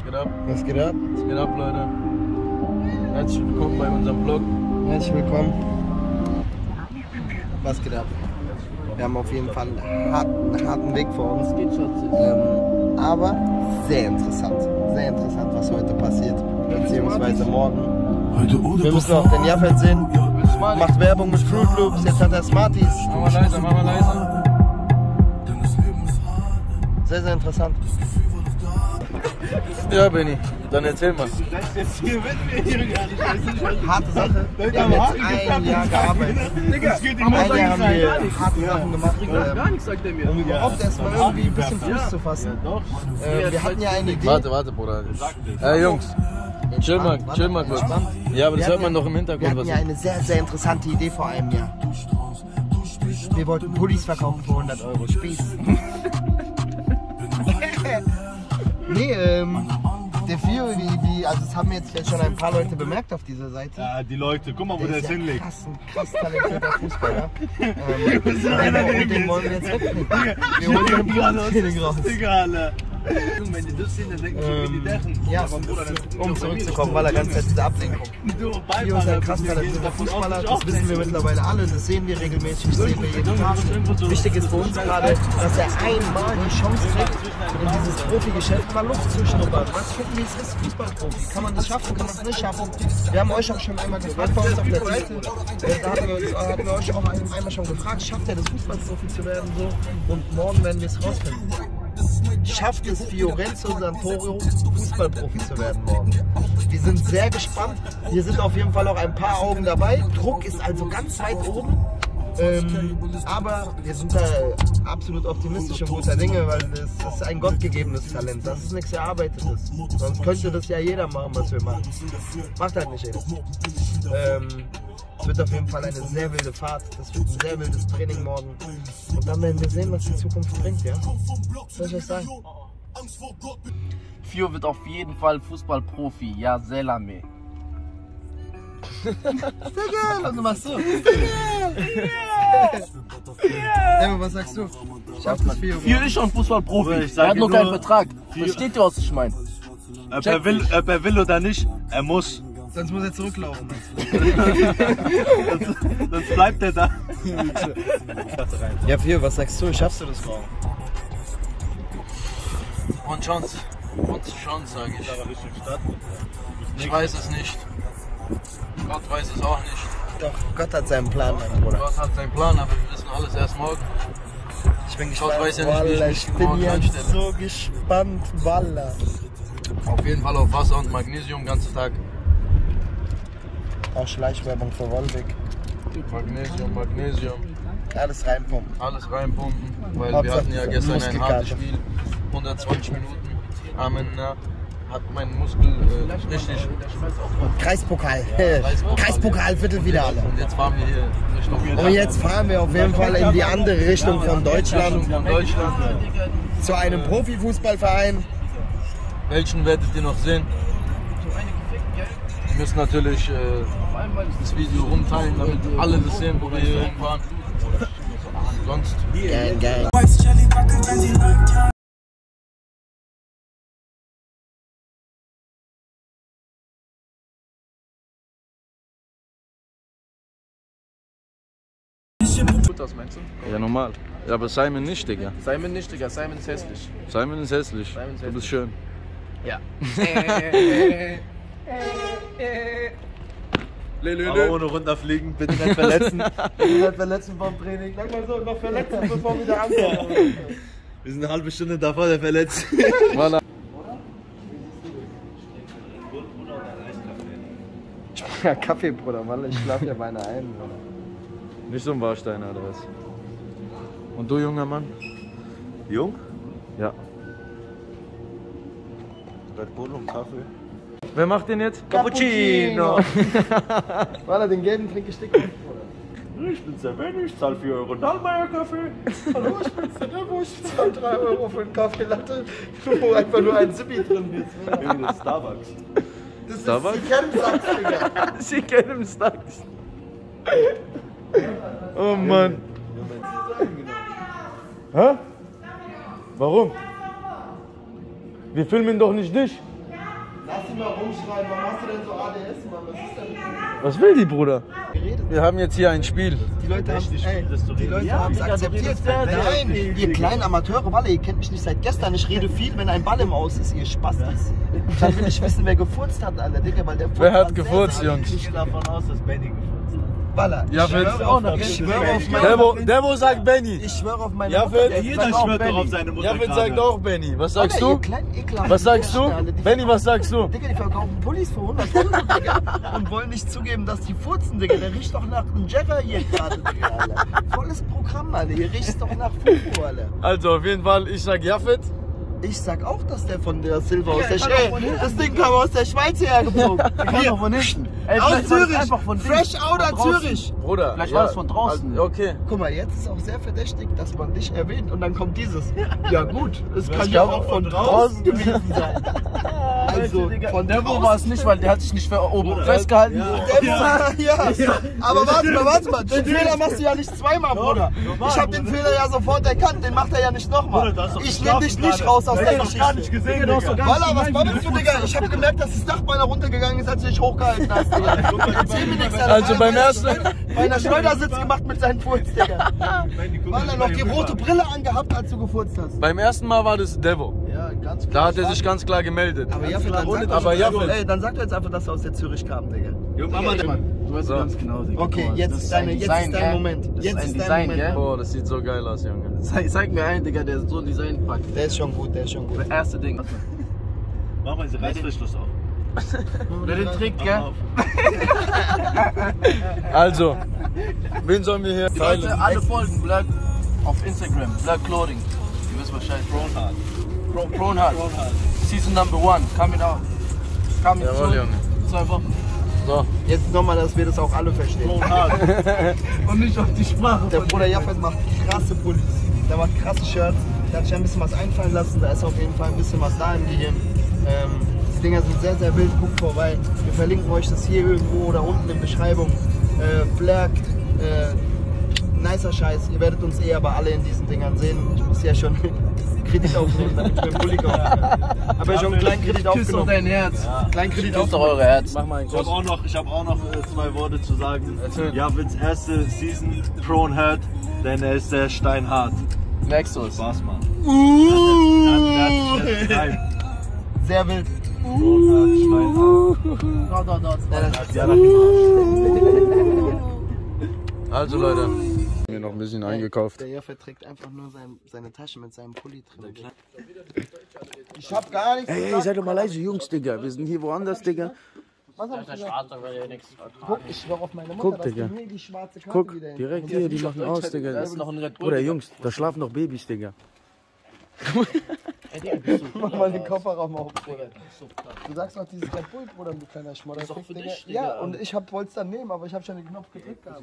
geht ab? Was geht ab? Was geht ab, Leute? Herzlich willkommen bei unserem Vlog. Herzlich willkommen. Was geht ab? Wir haben auf jeden Fall einen harten Weg vor uns. Aber sehr interessant. Sehr interessant, was heute passiert. Beziehungsweise morgen. Wir müssen auch den Jafet sehen. Macht Werbung mit Fruit Loops. Jetzt hat er Smarties. Mach mal leiser, mach mal leiser. Sehr, sehr interessant. Ja, Benni, dann erzähl mal. Harte Sache. Wir haben jetzt ein Jahr gearbeitet. Ein Jahr haben wir harte Sachen gemacht, um überhaupt erstmal irgendwie ein bisschen Fuß zu fassen. Wir hatten ja eine Idee. Warte, Bruder. Jungs, chill mal kurz. Ja, aber das hört man doch im Hintergrund. Wir hatten ja eine sehr, sehr interessante Idee vor einem Jahr. Wir wollten Pullis verkaufen für 100 €. Spieß. Nee, der Fio, also das haben jetzt schon ein paar Leute bemerkt auf dieser Seite. Ja, die Leute, guck mal, wo der jetzt hinlegt. Krass talentierter Fußballer. Den wollen wir jetzt wegnehmen. Wir holen den Training raus. Wenn die das sehen, dann denken schon, wie die Dechen. Ja, um zurückzukommen, weil er ganz Zeit diese Ablenkung. Fio ist ein krass talentierter Fußballer, das wissen wir mittlerweile alle, das sehen wir regelmäßig, das sehen wir jeden Tag. Wichtig ist für uns gerade, dass er einmal die Chance kriegt, in dieses Profi-Geschäft mal Luft zu schnuppern. Mal gucken, wie es ist, Fußballprofi. Kann man das schaffen, kann man es nicht schaffen? Wir haben euch auch schon einmal gefragt bei uns auf der Seite, da hatten wir euch auch einmal schon gefragt, schafft er das, Fußballprofi zu werden? So? Und morgen werden wir es rausfinden. Schafft es Fiorenzo Santoro, Fußballprofi zu werden morgen? Wir sind sehr gespannt. Hier sind auf jeden Fall auch ein paar Augen dabei. Druck ist also ganz weit oben. Aber wir sind da absolut optimistisch und guter Dinge, weil das ist ein gottgegebenes Talent. Das ist nichts Erarbeitetes. Sonst könnte das ja jeder machen, was wir machen. Macht halt nicht jeder. Es wird auf jeden Fall eine sehr wilde Fahrt. Das wird ein sehr wildes Training morgen. Und dann werden wir sehen, was die Zukunft bringt, ja? Was soll ich euch sagen? Fio wird auf jeden Fall Fußballprofi. Ja, Selame. Sehr geil! Und du machst so. Emma, was sagst du? Schafft das Fio? Fio ist schon Fußballprofi. Er hat noch keinen Vertrag. Versteht ihr, was ich meine? Ob er will oder nicht, er muss. Sonst muss er zurücklaufen. Sonst bleibt er da. Ja, Fio, was sagst du? Schaffst du das morgen? Und Chance, sage ich. Ich weiß es nicht. Gott weiß es auch nicht. Doch, Gott hat seinen Plan, mein Bruder. Gott hat seinen Plan, aber wir wissen alles erst morgen. Ich bin Gott gespannt. weiß ja nicht, wie ich mich Ich bin morgen jetzt anstelle. so gespannt, Walla. Auf jeden Fall auf Wasser und Magnesium, ganzen Tag. Auch Schleichwerbung für Wolwig. Magnesium. Alles reinpumpen. Alles reinpumpen, weil Hauptsache, wir hatten ja gestern ein Muskelkater. hartes Spiel. 120 Minuten. Amena hat mein Muskel richtig. Kreispokal. Kreispokal, Viertelfinale. Und jetzt fahren wir hier Richtung. Und jetzt fahren wir auf jeden Fall in die andere Richtung von Deutschland. Von Deutschland. Zu einem Profifußballverein. Welchen werdet ihr noch sehen? Wir müssen natürlich das Video rumteilen, damit alle das sehen, wo wir hier hinfahren. Sonst. Gang. Gut aus, meinst du? Ja, normal. Ja, aber Simon nicht, Digga. Simon nicht, Digga. Simon ist hässlich. Simon ist hässlich. Du bist schön. Ja. Aber ohne runterfliegen, bitte nicht verletzen. Bitte nicht verletzen vom Training. Sag mal so, noch verletzen, bevor wir wieder ankommen. Wir sind eine halbe Stunde davor, der verletzt. Voilà. Ja, Kaffee, Bruder, Mann, ich schlaf ja beinahe ein. Nicht so ein Warstein oder was? Und du, junger Mann? Jung? Ja. Red Bull und Kaffee. Wer macht den jetzt? Cappuccino! Walla, den gelben trinke ich dick mit, Bruder. Ich bin sehr wenig, ich zahle 4 € Dallmayr-Kaffee. Hallo, ich bin's, der Demo, ich zahle 3 € für einen Kaffeelatte, wo einfach nur ein Zippi drin ist. Irgendwie das Starbucks. Das Starbucks? ist, Sie kennen Sachs, Digga. Sie kennen Stacks. Oh Mann. Hä? Warum? Wir filmen doch nicht dich. Lass ihn mal rumschreien, warum hast du denn so ADS, Mann? Was ist denn? Was will die, Bruder? Wir haben jetzt hier ein Spiel. Die Leute haben es akzeptiert. Nein, ihr kleinen Amateure, Walle, ihr kennt mich nicht seit gestern. Ich rede viel, wenn ein Ball im Aus ist, ihr Spastis. Dann will ich wissen, wer gefurzt hat, Alter, Digga, weil der Wer hat gefurzt, Jungs? Ich gehe davon aus, dass Benny gefurzt hat. Baller. Ja, ich schwöre auf meine Debo sagt Benny. Ich schwöre auf meine Ja, Mutter. Jeder schwört doch auf seine Mutter. Javed sagt auch Benny. Was sagst Alter, du? ihr kleinen ekelhaften Was sagst du? Widerstände, die Benny, was sagst du? Digga, die verkaufen Pullis für 100 Euro, Digga, und wollen nicht zugeben, dass die furzen, Digga. Der riecht doch nach einem Jagger hier gerade, Digga, Alter. Volles Programm, Alter. Hier riecht doch nach Fufu, Alter. Also, auf jeden Fall, ich sag Javed. Ich sag auch, dass der von der Silver aus der Schweiz. Das Ding kam aus der Schweiz hergeflogen. Hier, von hinten. aus Zürich. Fresh out of Zürich. Bruder. Vielleicht war das von draußen. Also, okay. Guck mal, jetzt ist auch sehr verdächtig, dass man dich erwähnt und dann kommt dieses. Ja gut, es kann ja auch von draußen gewesen sein. Also von Debo war es nicht, weil der hat sich nicht oben festgehalten. Ja. Aber warte mal, den Fehler machst du ja nicht zweimal, Bruder. Ich hab den Fehler ja sofort erkannt, den macht er ja nicht nochmal. Ich nehme dich nicht raus aus der Geschichte. Gar nicht gesehen, Walla, was babbelst du, Digga? Ich hab gemerkt, dass das Dachbein runtergegangen ist, als du dich hochgehalten hast, Digga. Erzähl mir nichts, Alter. Also beim ersten... Bei einer Schleudersitz gemacht mit seinen Furz, Digga. Walla, noch die rote Brille angehabt, als du gefurzt hast. Beim ersten Mal war das Devo. Ja, ganz klar. Da hat er sich ganz klar gemeldet. Aber Jaffel, dann sag doch jetzt einfach, dass er aus der Zürich kam, Digga. Jo, Mama, Du weißt ganz genau, Digga. Okay, jetzt ist dein Moment. Jetzt ist dein Moment. Boah, das sieht so geil aus, Junge. Zeig mir einen, Digga, der so ein Design packt. Der ist schon gut, der ist schon gut. Das erste Ding. Mach mal diese Reißverschluss auf. Wer den trägt, gell? Also, wen sollen wir hier teilen? Leute, alle Folgen Black auf Instagram, Black Clothing. Ihr wisst Bescheid. Prone Hard. Season Number 1, coming out. Coming Jawohl, soon. Junge. 2 Wochen. So. Jetzt nochmal, dass wir das auch alle verstehen. Und nicht auf die Sprache. Der Bruder Jaffet macht krasse Pullis. Der macht krasse Shirts. Der hat sich ein bisschen was einfallen lassen. Da ist auf jeden Fall ein bisschen was da im Gehirn. Die Dinger sind sehr, sehr wild. Guckt vorbei. Wir verlinken euch das hier irgendwo oder unten in der Beschreibung. Black, nicer Scheiß. Ihr werdet uns aber alle in diesen Dingern sehen. Ich muss ja schon Kredit aufnehmen, damit ich mir einen Pulli kaufen kann. Aber ja schon einen kleinen Kredit Küss doch aufgenommen. dein Herz. Kleinen Kredit Küss doch aufgenommen. eure Herz. Mach mal einen Ich habe auch noch 2 Worte zu sagen. Erzähl. Javeds erste Season Prone Hard, denn er ist sehr steinhart. Merkst du es? Spaß, Mann. Sehr wild. Also Leute, mir noch ein bisschen eingekauft. Der Jaffet trägt einfach nur seine Tasche mit seinem Pulli drin. Ich hab gar nichts. Ey, seid doch mal leise, Jungs, Digga. Wir sind hier woanders, Digga. Was hab ich gesagt? Guck, ich schwör auf meine Mutter, Guck, dass Digga. du mir die schwarze Karte Guck, wieder direkt hier, die machen aus, Digga. Da ist noch ein Red Bull. Oder Jungs, da schlafen noch Babys, Digga. Mach mal den Kofferraum auf, Bruder. Du sagst noch dieses Red Bull, Bruder, du kleiner Schmodder. Das ist doch für dich, Digga. Ja, und ich wollte es dann nehmen, aber ich habe schon den Knopf gedrückt gehabt.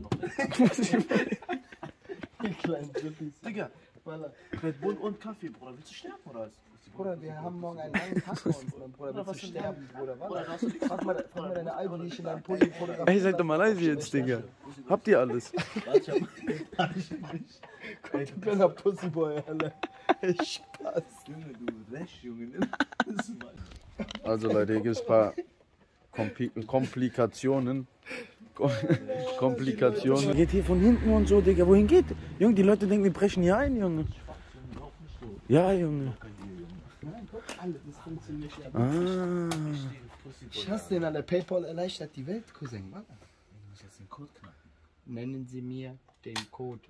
Die kleinen Drippis. Digga, Red Bull und Kaffee, Bruder. Willst du sterben, oder was? Bruder, wir haben morgen einen langen Tag vor uns, Bruder. Willst du sterben, Bruder? Frag mal deine Alten, die ich in deinem Pulli fotografiere. Ey, seid doch mal leise jetzt, Digga. Habt ihr alles? Du kleiner Pussyboy, Alter. Spaß. Also Leute, hier gibt es ein paar Komplikationen. Komplikationen. Geht hier von hinten und so, Digga. Wohin geht? Junge, die Leute denken, wir brechen hier ein, Junge. Ja, Junge. Nein, guck, alles, das funktioniert ja. Ah. Ich hasse den, Alter. PayPal erleichtert die Welt, Cousin. Mann. Nennen Sie mir den Code.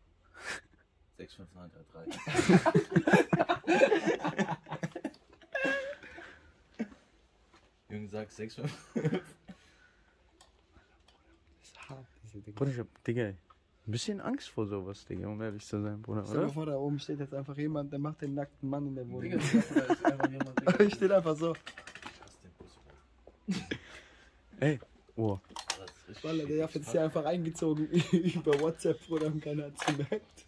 65933. Junge, sag 659. Bruder, ich hab, Digga, ein bisschen Angst vor sowas, Digga, um ehrlich zu sein, Bruder, Stell dir oder? vor, da oben steht jetzt einfach jemand, der macht den nackten Mann in der Wohnung. Digga, Ich stehe einfach so. Ey, oh. Weil der Jaff ist ja einfach eingezogen über WhatsApp, Bruder, und keiner hat es gemerkt.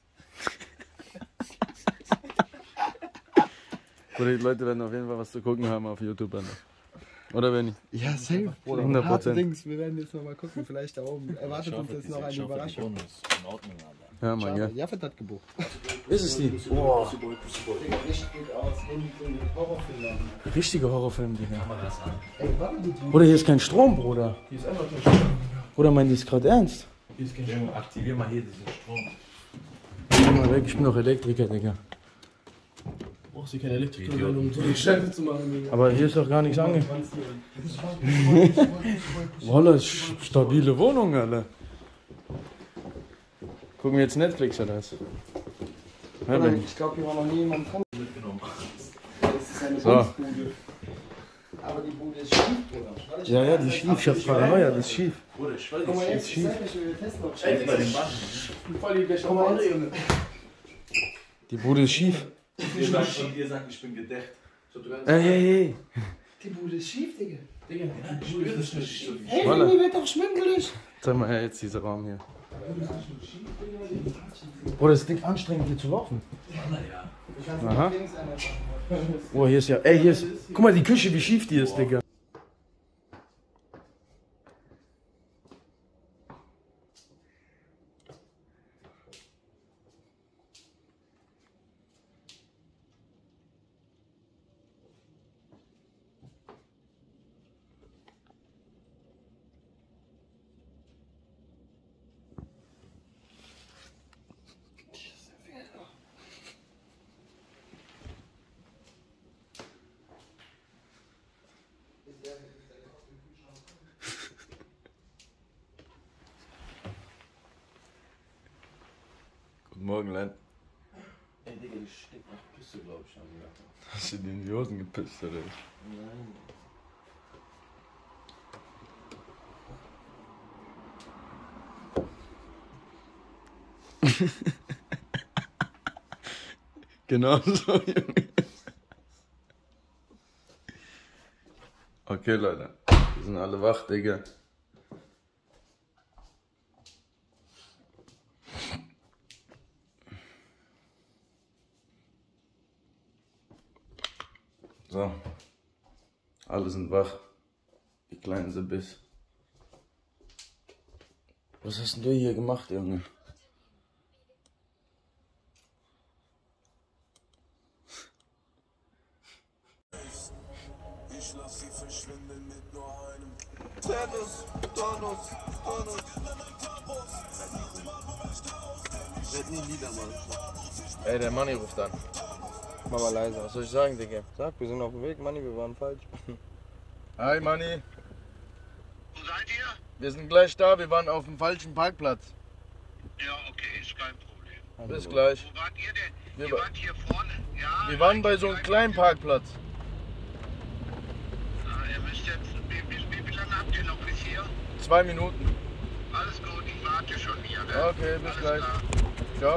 Bruder, die Leute werden auf jeden Fall was zu gucken haben auf YouTube. Oder wenn nicht? Ja, safe. 100%. Wir werden jetzt noch mal gucken, vielleicht da oben. Erwartet uns jetzt noch eine Überraschung. Ja, Mann, ja. Jaffet hat gebucht. Ist es die? Boah. Sieht richtig gut aus. Horrorfilm. Richtige Horrorfilm, Digga. Ey, warte, du. Bruder, hier ist kein Strom, Bruder. Hier ist einfach kein Strom. Bruder, meint die ist gerade ernst? Hier ist kein Strom. Aktivier mal hier diesen Strom. Geh mal weg, ich bin doch Elektriker, Digga. Brauchst du keine Elektriker, um so eine Scheiße zu machen, Digga. Aber hier ist doch gar nichts ange... Wolle, stabile Wohnung, Alter. Gucken wir jetzt Netflix oder was? Ich glaube, hier war noch nie jemand dran. Das ist eine So. Kunstbude. Aber die Bude ist schief, Bruder. Ja, die ist schief. Ich hab Paranoia, die ist schief. Bruder, ich weiß Guck mal, nicht. jetzt schief. wir testen noch Ey, bei den Band. Voll die gleich Guck mal, jetzt. Junge. Die Bude ist schief. Ihr sagt, ich bin gedeckt. Ey. Die Bude ist schief, Digga. Digga, ich spüre das nicht. Ey, Voila. Vinny wird doch schwindelig. Zeig mal jetzt dieser Raum hier. Bruder, das ist dick anstrengend hier zu laufen. Aha. Oh, hier ist ja. Ey, hier ist. Guck mal, die Küche, wie schief die ist, Digga. Guten Morgen, Len. Ey, Digga, die stinkt nach Pisse, glaube ich. Hast du dir in die Hosen gepisst, oder? Nein. Genau so, Junge. Okay, Leute. Wir sind alle wach, Digga. So. Alle sind wach. Die Kleinen sind bis. Was hast denn du hier gemacht, Junge? Ich lass sie verschwinden mit nur einem. Thanos. Werd nie Lieder, Mann. Ey, der Manni ruft an. Mach mal leise. Was soll ich sagen, Digga? Sag, wir sind auf dem Weg, Manni, wir waren falsch. Hi, Manni. Wo seid ihr? Wir sind gleich da, wir waren auf dem falschen Parkplatz. Ja, okay, ist kein Problem. Bis gleich. Wo wart ihr denn? Wir Ihr wa- wart hier vorne. Ja, Wir waren bei so einem kleinen Parkplatz. Ihr müsst jetzt. Wie lange habt ihr noch bis hier? 2 Minuten. Alles gut, ich warte schon hier. Ne? Okay, bis Alles gleich. klar. Ciao.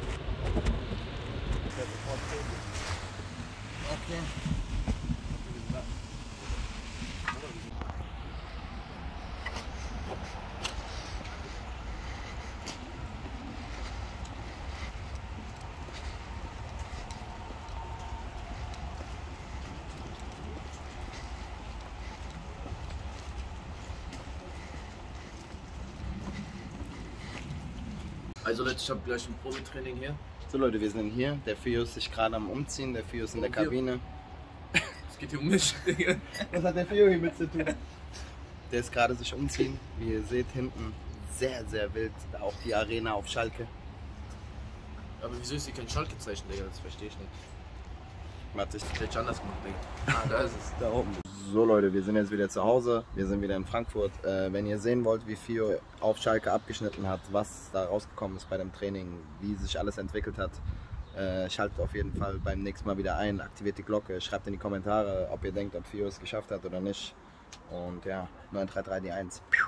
Also Leute, ich habe gleich ein Probetraining hier. So Leute, wir sind hier. Der Fio ist sich gerade am Umziehen. Der Fio ist in der Kabine. Es geht hier um mich, Digga. Was hat der Fio hier mit zu tun? Der ist gerade sich umziehen. Wie ihr seht, hinten sehr, sehr wild. Auch die Arena auf Schalke. Aber wieso ist hier kein Schaltkezeichen, Digga? Das verstehe ich nicht. Warte, ich Hätte ich anders gemacht, Digga. Ah, da ist es. da oben. So Leute, wir sind jetzt wieder zu Hause. Wir sind wieder in Frankfurt. Wenn ihr sehen wollt, wie Fio auf Schalke abgeschnitten hat, was da rausgekommen ist bei dem Training, wie sich alles entwickelt hat, schaltet auf jeden Fall beim nächsten Mal wieder ein, aktiviert die Glocke, schreibt in die Kommentare, ob ihr denkt, ob Fio es geschafft hat oder nicht. Und ja, 933 die 1.